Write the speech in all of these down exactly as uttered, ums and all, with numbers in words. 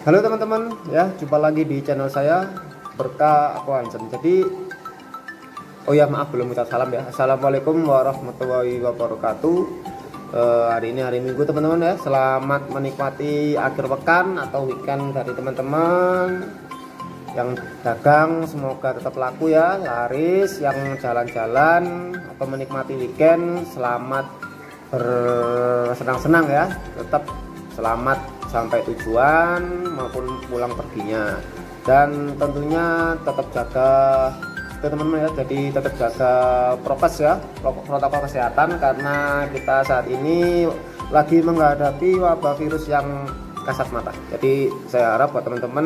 Halo teman-teman, ya jumpa lagi di channel saya Berkah Aquancen. Jadi, oh ya maaf belum minta salam ya. Assalamualaikum warahmatullahi wabarakatuh. eh, Hari ini hari Minggu teman-teman ya. Selamat menikmati akhir pekan atau weekend dari teman-teman yang dagang. Semoga tetap laku ya, laris. Yang jalan-jalan atau menikmati weekend, selamat bersenang-senang ya. Tetap selamat sampai tujuan maupun pulang perginya, dan tentunya tetap jaga teman-teman ya, jadi tetap jaga prokes ya, protokol kesehatan, karena kita saat ini lagi menghadapi wabah virus yang kasat mata. Jadi saya harap buat teman-teman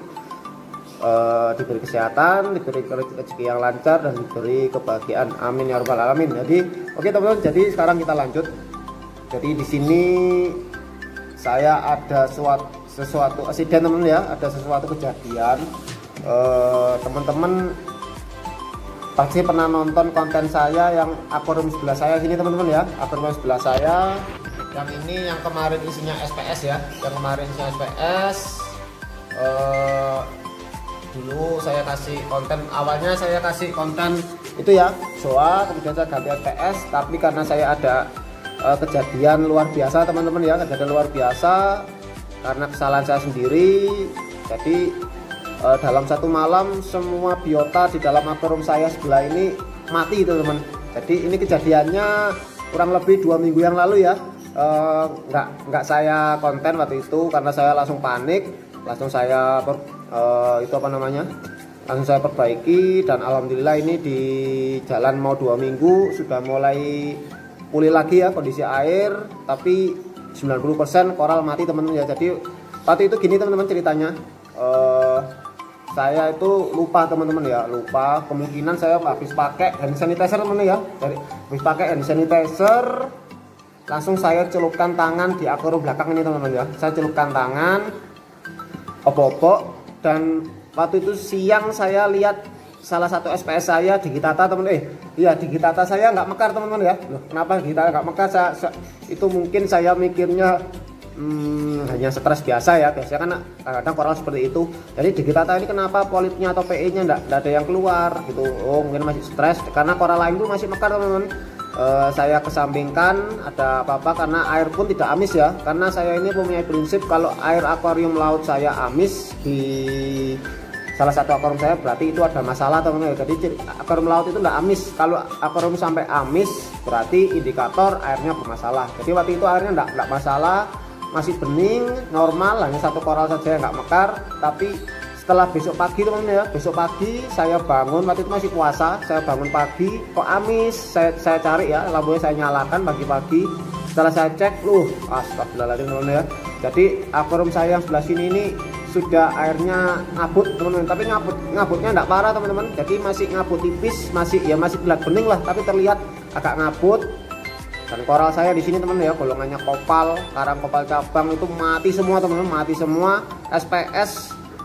uh, diberi kesehatan, diberi rezeki yang lancar, dan diberi kebahagiaan, amin ya rabbal alamin. Jadi oke teman-teman, jadi sekarang kita lanjut. Jadi di sini saya ada suatu sesuatu insiden teman ya, ada sesuatu kejadian. Teman-teman pasti pernah nonton konten saya yang akuarium sebelah saya sini teman-teman ya, akuarium sebelah saya yang ini, yang kemarin isinya S P S ya, yang kemarin isinya S P S. Eh, dulu saya kasih konten, awalnya saya kasih konten itu ya zoa, kemudian saya ganti S P S, tapi karena saya ada Uh, kejadian luar biasa teman-teman ya, kejadian luar biasa karena kesalahan saya sendiri. Jadi uh, dalam satu malam semua biota di dalam akuarium saya sebelah ini mati teman-teman. Jadi ini kejadiannya kurang lebih dua minggu yang lalu ya. uh, nggak nggak saya konten waktu itu karena saya langsung panik, langsung saya per, uh, itu apa namanya langsung saya perbaiki, dan alhamdulillah ini di jalan mau dua minggu sudah mulai pulih lagi ya kondisi air, tapi sembilan puluh persen koral mati teman-teman ya. Jadi waktu itu gini teman-teman ceritanya, uh, saya itu lupa teman-teman ya, lupa, kemungkinan saya habis pakai hand sanitizer teman-teman ya, dari habis pakai hand sanitizer langsung saya celupkan tangan di akuarium belakang ini teman-teman ya. Saya celupkan tangan, opo-opo, dan waktu itu siang saya lihat salah satu S P S saya digitata teman-teman. Eh iya, digitata saya nggak mekar teman-teman ya. Loh, kenapa digitata nggak mekar? Saya, saya, itu mungkin saya mikirnya hmm, hanya stres biasa ya, biasanya kan kadang-kadang koral seperti itu. Jadi digitata ini kenapa polipnya atau P E nya nggak ada yang keluar gitu. Oh mungkin masih stres karena koral lain itu masih mekar teman-teman. Uh, saya kesampingkan ada apa-apa karena air pun tidak amis ya, karena saya ini mempunyai prinsip kalau air akuarium laut saya amis di salah satu akuarium saya, berarti itu ada masalah teman-teman. Jadi akuarium laut itu enggak amis. Kalau akuarium sampai amis berarti indikator airnya bermasalah. Jadi waktu itu airnya enggak, enggak masalah, masih bening, normal, hanya satu koral saja yang enggak mekar. Tapi setelah besok pagi teman-teman ya, besok pagi saya bangun, waktu itu masih puasa, saya bangun pagi kok amis. Saya, saya cari ya, lampunya saya nyalakan pagi-pagi. Setelah saya cek, loh astagfirullahaladzim teman-teman ya. Jadi akuarium saya yang sebelah sini ini sudah airnya ngabut teman-teman, tapi ngabut ngabutnya enggak parah teman-teman. Jadi masih ngabut tipis, masih ya masih belat bening lah, tapi terlihat agak ngabut. Dan koral saya di sini teman-teman ya, golongannya kopal, karang kopal cabang itu mati semua teman-teman, mati semua. S P S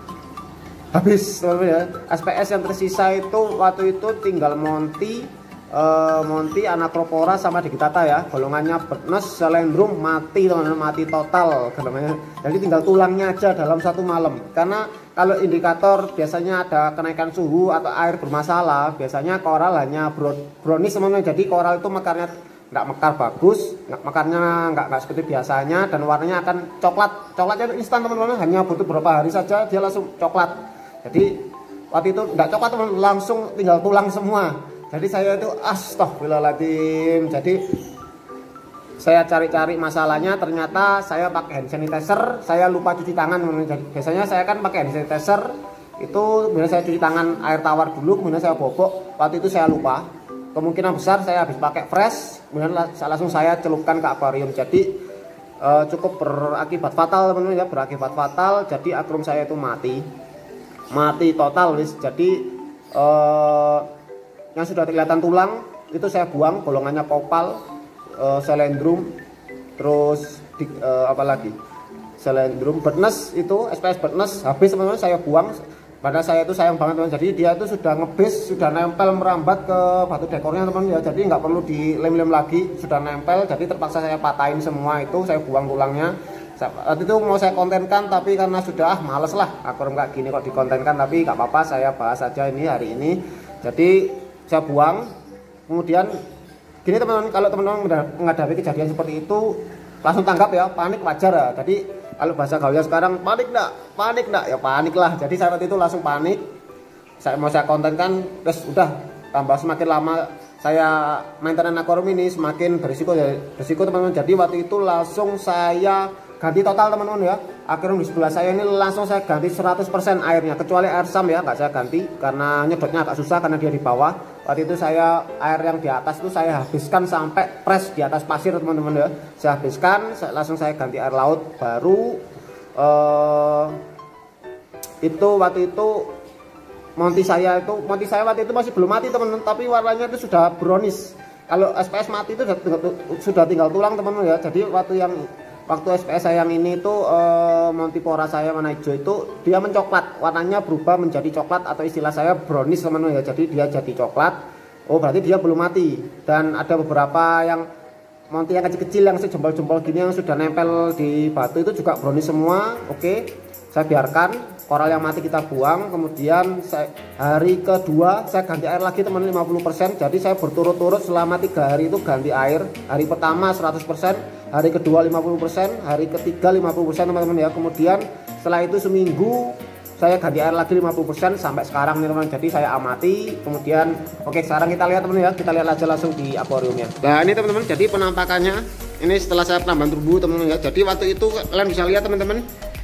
habis teman-teman ya. S P S yang tersisa itu waktu itu tinggal Monty, Uh, Monty, Anacropora sama digitata ya, golongannya Bertness, Selendrum mati teman-teman, mati total golongannya. Jadi tinggal tulangnya aja dalam satu malam. Karena kalau indikator biasanya ada kenaikan suhu atau air bermasalah, biasanya koral hanya brownish teman-teman. Jadi koral itu mekarnya nggak mekar bagus, nggak mekarnya nggak nggak seperti biasanya, dan warnanya akan coklat. Coklatnya instan teman-teman, hanya butuh beberapa hari saja dia langsung coklat. Jadi waktu itu nggak coklat teman-teman, langsung tinggal tulang semua. Jadi saya itu astagfirullahaladzim. Jadi saya cari-cari masalahnya, ternyata saya pakai hand sanitizer, saya lupa cuci tangan. Jadi biasanya saya kan pakai hand sanitizer itu, kemudian saya cuci tangan air tawar dulu, kemudian saya bobok. Waktu itu saya lupa. Kemungkinan besar saya habis pakai fresh, kemudian langsung saya celupkan ke akuarium. Jadi uh, cukup berakibat fatal teman-teman ya, berakibat fatal. Jadi akuarium saya itu mati, mati total wis. Jadi uh, yang sudah kelihatan tulang itu saya buang, golongannya kopal, uh, selendrum, terus di, uh, apa lagi selendrum, Bertness itu S P S Bertness habis teman-teman, saya buang. pada saya itu sayang banget teman, jadi dia itu sudah ngebis, sudah nempel merambat ke batu dekornya teman ya, jadi nggak perlu dilem-lem lagi, sudah nempel, jadi terpaksa saya patahin semua itu, saya buang tulangnya. Waktu itu mau saya kontenkan tapi karena sudah ah, males lah akuarium kayak gini kok dikontenkan, tapi nggak apa-apa, saya bahas aja ini hari ini. Jadi saya buang. Kemudian gini teman-teman, kalau teman-teman menghadapi kejadian seperti itu langsung tanggap ya, panik wajar ya. Jadi kalau bahasa gaulnya sekarang, panik enggak? Panik enggak? Ya panik lah. Jadi saat itu langsung panik. Saya mau saya kontenkan, terus udah tambah semakin lama saya maintenance akuarium ini semakin berisiko ya, berisiko teman-teman. Jadi waktu itu langsung saya ganti total teman-teman ya. Akuarium di sebelah saya ini langsung saya ganti seratus persen airnya, kecuali air sam ya nggak saya ganti karena nyedotnya agak susah karena dia di bawah. Waktu itu saya air yang di atas itu saya habiskan sampai press di atas pasir teman-teman ya. Saya habiskan, saya, langsung saya ganti air laut baru. Uh, itu waktu itu monti saya itu monti saya waktu itu masih belum mati teman-teman, tapi warnanya itu sudah brownish. Kalau S P S mati itu sudah tinggal, sudah tinggal tulang teman-teman ya. Jadi waktu yang waktu S P S saya yang ini itu uh, Montipora saya warna hijau itu dia mencoklat, warnanya berubah menjadi coklat atau istilah saya brownish teman-teman ya. Jadi dia jadi coklat. Oh berarti dia belum mati. Dan ada beberapa yang monti yang kecil-kecil yang sejempol-jempol gini yang sudah nempel di batu itu juga brownish semua. Oke, saya biarkan. Koral yang mati kita buang. Kemudian saya, hari kedua saya ganti air lagi teman-teman lima puluh persen. Jadi saya berturut-turut selama tiga hari itu ganti air. Hari pertama seratus persen, hari kedua lima puluh persen, hari ketiga lima puluh persen teman-teman ya. Kemudian setelah itu seminggu saya ganti air lagi lima puluh persen sampai sekarang nih teman-teman. Jadi saya amati. Kemudian oke, sekarang kita lihat teman-teman ya. Kita lihat aja langsung di akuariumnya. Nah ini teman-teman, jadi penampakannya ini setelah saya penambahan terumbu teman-teman ya. Jadi waktu itu kalian bisa lihat teman-teman,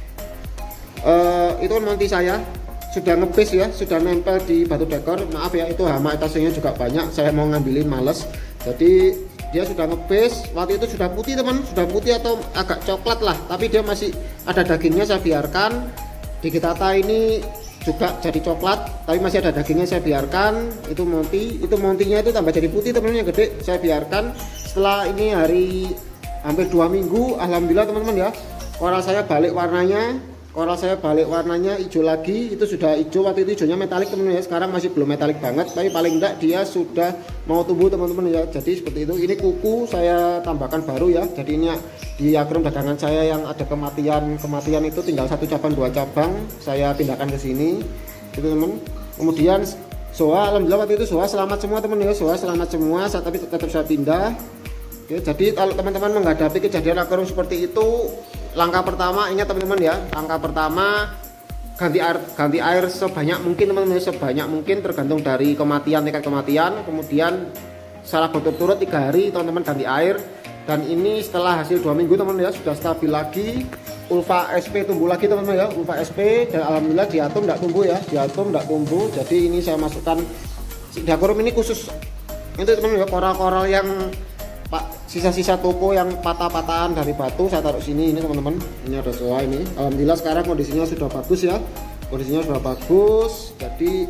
Uh, itu monti saya sudah ngebis ya, sudah nempel di batu dekor. Maaf ya, itu hama etasenya juga banyak, saya mau ngambilin males. Jadi dia sudah ngebis, waktu itu sudah putih teman, sudah putih atau agak coklat lah, tapi dia masih ada dagingnya. Saya biarkan di Gitata ini juga jadi coklat, tapi masih ada dagingnya. Saya biarkan itu monti, itu montinya itu tambah jadi putih teman-teman yang gede. Saya biarkan. Setelah ini hari hampir dua minggu, alhamdulillah teman-teman ya, koral saya balik warnanya. Koral saya balik warnanya hijau lagi. Itu sudah hijau, waktu itu hijaunya metalik teman-teman ya. Sekarang masih belum metalik banget, tapi paling enggak dia sudah mau tumbuh teman-teman ya. Jadi seperti itu. Ini kuku saya tambahkan baru ya. Jadi ini di akuarium dagangan saya yang ada kematian kematian itu tinggal satu cabang dua cabang, saya pindahkan ke sini itu teman. Kemudian soa, alhamdulillah waktu itu soa selamat semua teman ya. Soa selamat semua, saya, tapi tetap saya pindah. Oke, jadi kalau teman-teman menghadapi kejadian akuarium seperti itu, langkah pertama ingat teman-teman ya, langkah pertama ganti air, ganti air sebanyak mungkin teman-teman, sebanyak mungkin tergantung dari kematian, tingkat kematian. Kemudian secara berturut-turut tiga hari teman-teman ganti air. Dan ini setelah hasil dua minggu teman-teman ya, sudah stabil lagi. Ulva S P tumbuh lagi teman-teman ya, Ulva S P, dan alhamdulillah diatom tidak tumbuh ya, diatom tidak tumbuh. Jadi ini saya masukkan di akuarium ini khusus itu teman-teman ya, koral-koral yang Pak, sisa-sisa toko yang patah-patahan dari batu saya taruh sini. Ini teman-teman, ini ada soa ini. Alhamdulillah sekarang kondisinya sudah bagus ya, kondisinya sudah bagus. Jadi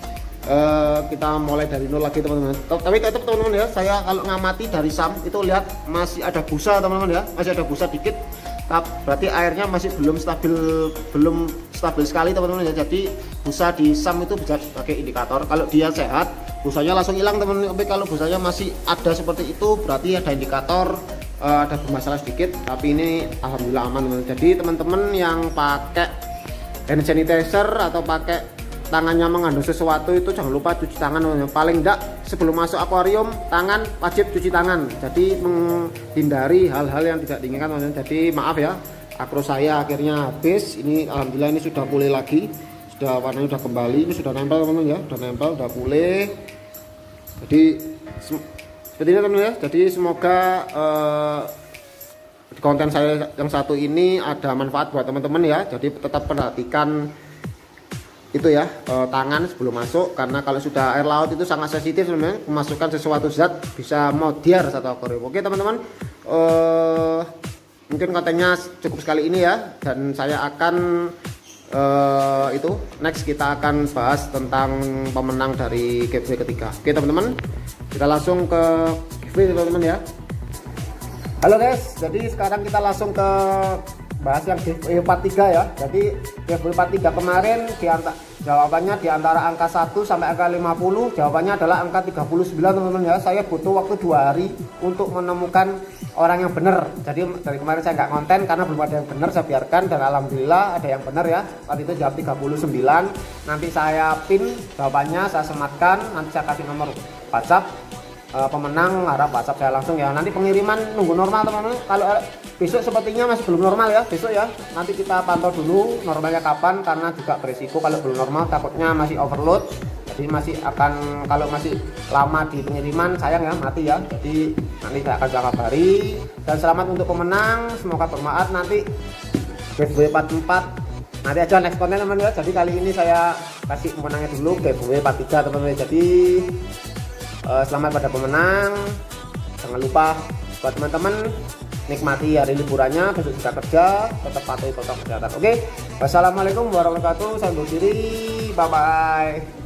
uh, kita mulai dari nol lagi teman-teman. Tapi tetap teman-teman ya, saya kalau ngamati dari sam itu lihat masih ada busa teman-teman ya, masih ada busa dikit. Berarti airnya masih belum stabil, belum stabil sekali teman-teman ya. Jadi busa di sam itu bisa sebagai indikator. Kalau dia sehat, busanya langsung hilang teman-teman. Tapi kalau busanya masih ada seperti itu, berarti ada indikator uh, ada bermasalah sedikit. Tapi ini alhamdulillah aman teman-teman. Jadi teman-teman yang pakai hand sanitizer atau pakai tangannya mengandung sesuatu itu jangan lupa cuci tangan teman-teman. Paling enggak sebelum masuk akuarium, tangan wajib cuci tangan. Jadi menghindari hal-hal yang tidak diinginkan teman-teman. Jadi maaf ya, akro saya akhirnya habis. Ini alhamdulillah ini sudah pulih lagi, sudah warnanya sudah kembali, ini sudah nempel teman-teman ya, sudah nempel, sudah pulih. Jadi seperti ini teman-teman ya. Jadi semoga uh, konten saya yang satu ini ada manfaat buat teman-teman ya. Jadi tetap perhatikan itu ya, eh, tangan sebelum masuk, karena kalau sudah air laut itu sangat sensitif teman-teman, memasukkan sesuatu zat bisa modiar satu akuarium. Oke teman-teman, eh, mungkin kontennya cukup sekali ini ya, dan saya akan eh, itu next kita akan bahas tentang pemenang dari giveaway ketiga. Oke teman-teman, kita langsung ke giveaway teman-teman ya. Halo guys, jadi sekarang kita langsung ke bahas yang giveaway part tiga ya. Jadi giveaway part tiga kemarin diantara, jawabannya di antara angka satu sampai angka lima puluh, jawabannya adalah angka tiga puluh sembilan teman-teman ya. Saya butuh waktu dua hari untuk menemukan orang yang benar. Jadi dari kemarin saya nggak konten karena belum ada yang benar, saya biarkan, dan alhamdulillah ada yang benar ya. Waktu itu jawab tiga puluh sembilan. Nanti saya pin jawabannya, saya sematkan, nanti saya kasih nomor WhatsApp uh, pemenang, harap WhatsApp saya langsung ya. Nanti pengiriman nunggu normal teman-teman. Kalau uh, besok sepertinya masih belum normal ya, besok ya. Nanti kita pantau dulu normalnya kapan, karena juga berisiko kalau belum normal takutnya masih overload. Jadi masih akan, kalau masih lama di pengiriman sayang ya, mati ya. Jadi nanti saya akan kabari. Dan selamat untuk pemenang, semoga bermanfaat. Nanti giveaway part empat nanti aja next konten teman ya. Jadi kali ini saya kasih pemenangnya dulu, giveaway part tiga teman-teman. Jadi uh, selamat pada pemenang. Jangan lupa buat teman-teman nikmati hari liburannya, besok juga kerja, tetap patuhi protokol kesehatan. Oke, wassalamualaikum warahmatullahi wabarakatuh. Saya undur diri, bye bye.